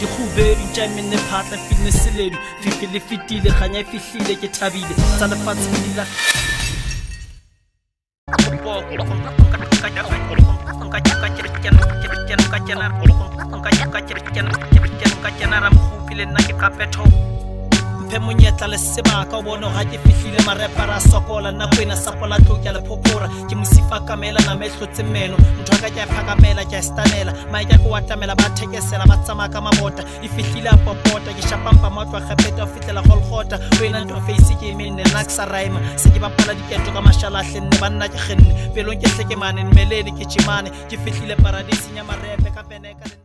di khubedu tja menne phatla fitness ledu fifile fitile khanya fihlile ke thabile tsa lefatshe dila Mpe monyetla le sebaka o bona ga ke fihlile marepara sokola nna kwena sapola tlokya le phopora ke musifa kamela na mehlotse meno ntho ka ke phakamela ke stanela mai ke go watamela ba thekesela ba tsama ka mabota e fihlile a popota ke shapampa motwa khapeta o fitlela golgota wena ntho face ke menne naksa raima se ke bapala diketo ka mashala hlenne banna ke kgenne pelong ke hleke mane melele ke chimane ke fihlile paradise nya marepe ka peneka